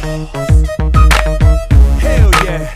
Hell yeah,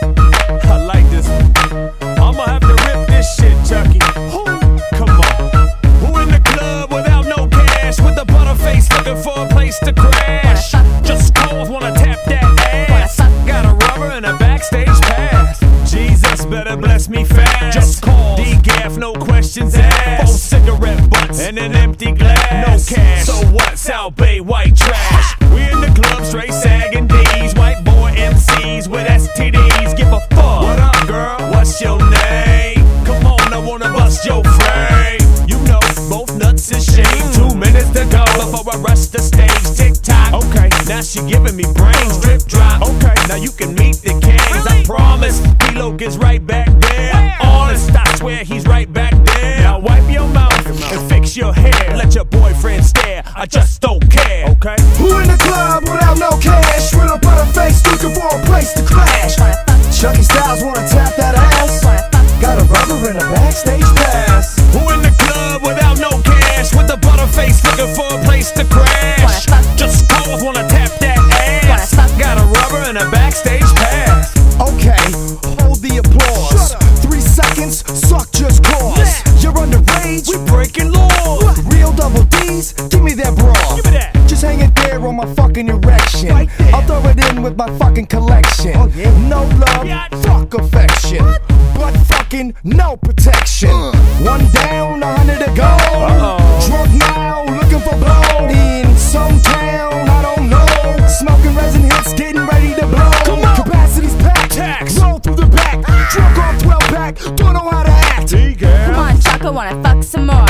I like this. I'ma have to rip this shit, Chucky. Come on. Who in the club without no cash, with a butter face looking for a place to crash? Just cause wanna tap that ass. Got a rubber and a backstage pass. Jesus better bless me fast. Just call D-Gaff, no questions asked. 4 cigarette butts and an empty glass. No cash, so what? South Bay white trash. We in the club straight sagging D's. White boy MCs with STDs. Give a fuck. What up, girl? What's your name? Come on, I wanna bust your frame. You know, both nuts and shame. 2 minutes to go before I rush the stage. Tick-tock. Okay, now she giving me brains. Drip drop. Okay, now you can meet the kings. I promise, D-Lo is right back there. Honest, I swear he's right back there. Now wipe your mouth and fix your hair. Let your boyfriend stare, I just don't care. Okay? Who in the club without no cash, with a butter face looking for a place to crash? Chucky Styles wanna tap that ass. Got a rubber and a backstage pass. Who in the club without no cash, with a butter face looking for a place to crash? Just cause wanna tap that ass. Got a rubber and a backstage pass. Okay, hold the applause. 3 seconds, suck just cause. You're underage, We breaking laws. real double D's, give me that bra. Give me that. Just hang it there on my fucking erection. Right there. I'll throw it in with my fucking collection. No love, fuck affection. But fucking no protection. 1 down, 100 to go. Drunk now, looking for blow. In some town, I don't know. Smoking resin hits, getting ready to blow. Come on. Capacity's packed. Tax. Roll through the back. Drunk on 12 pack, don't know how to act. Come on, Chuck, I wanna fuck some more.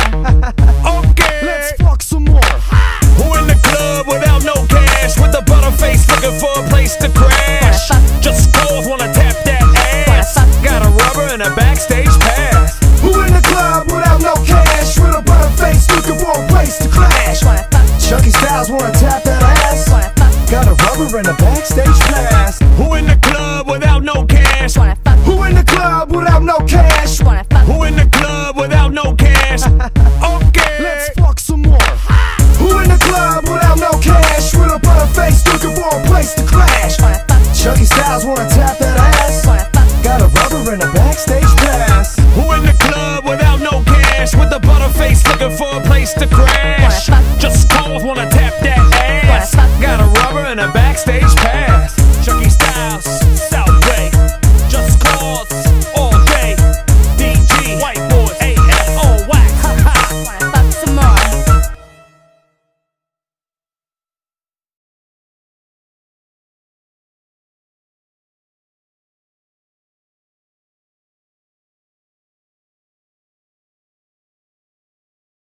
Okay. Let's fuck some more. Who in the club without no cash, with a butter face looking for a place to crash? Just cause wanna tap that ass. Got a rubber and a backstage pass. Who in the club without no cash, with a butter face looking for a place to crash? Chucky Styles wanna tap that ass. Got a rubber and a backstage pass. Who in the club without no cash? Who in the club without no cash? Who in the club without no cash? Okay. Let's fuck some more. Who in the club without no cash, with a butter face looking for a place to crash? Chucky Styles wanna tap that ass. Got a rubber and a backstage pass. Who in the club without no cash, with a butter face looking for a place to crash? Just cause wanna tap that ass. Got a rubber and a backstage pass.